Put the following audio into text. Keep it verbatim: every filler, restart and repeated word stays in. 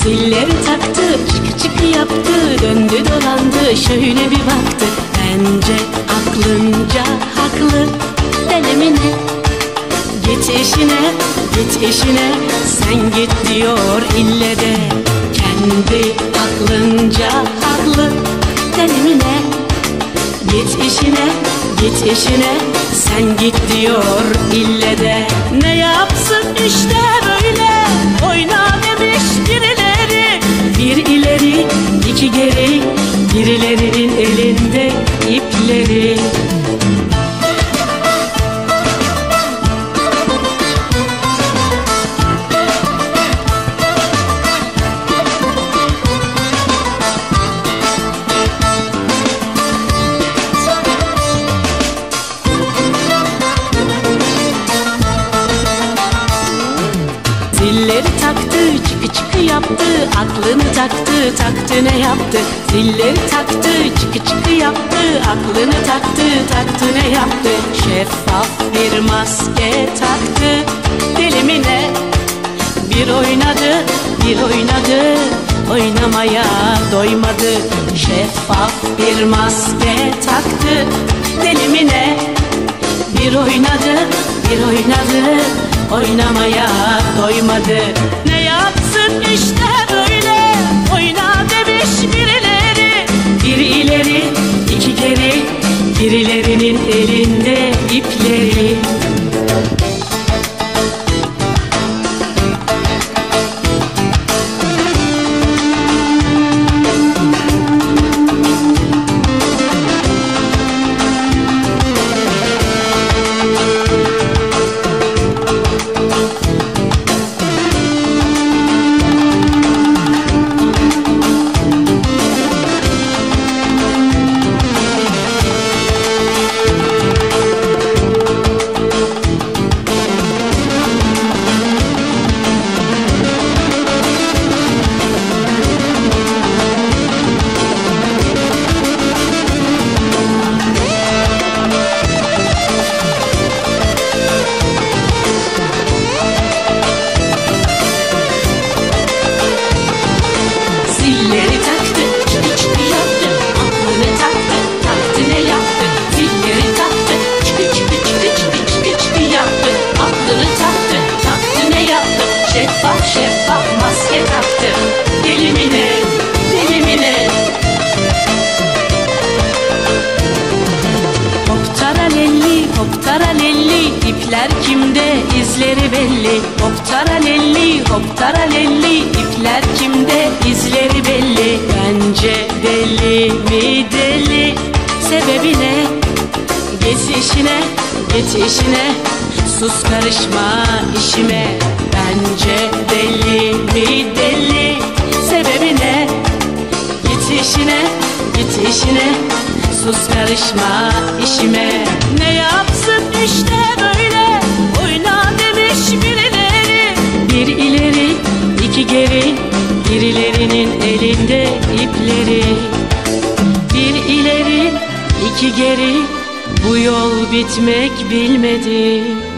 Zilleri taktı, çıkı çıkı yaptı, döndü dolandı, şöyle bir baktı. Bence aklınca haklı, denemine. Git işine, git işine, sen git diyor ille de. Kendi aklınca haklı, denemine. Git işine, git işine, sen git diyor ille de. Ne yapsın işte böyle, oyna demiş birileri. Bir ileri, iki geri, birilerinin elinde ipleri. Zilleri taktı, çıkı çıkı yaptı, aklını taktı, taktı ne yaptı? Zilleri taktı, çıkı çıkı yaptı, aklını taktı, taktı ne yaptı? Şeffaf bir maske taktı, dilimine. Bir oynadı, bir oynadı, oynamaya doymadı. Şeffaf bir maske taktı, dilimine. Bir oynadı, bir oynadı, oynamaya doymadı. Ne yapsın işte böyle, oyna demiş birileri. Bir ileri, iki geri, birilerinin elinde ipleri. Zilleri taktı, çıkı çıkı yaptı, aklını taktı, taktı ne yaptı? Zilleri taktı, çıkı çıkı çıkı çıkı çıkı çıkı yaptı, aklını taktı, taktı ne yaptı? Şeffaf şeffaf maske taktı, dilimine, dilimine. Hop taralelli, hop taralelli, ipler kimde, izleri belli. Hop taralelli, hop taralelli, ipler kimde, izleri belli. Bence deli mi deli, sebebi ne? Git işine, git işine, sus karışma işime. Bence deli mi deli, sebebi ne? Git işine, git işine, sus karışma işime. Ne yapsın işte böyle, oyna demiş birileri. Bir ileri, iki geri, birilerinin elinde ipleri. Bir ileri, iki geri, bu yol bitmek bilmedi.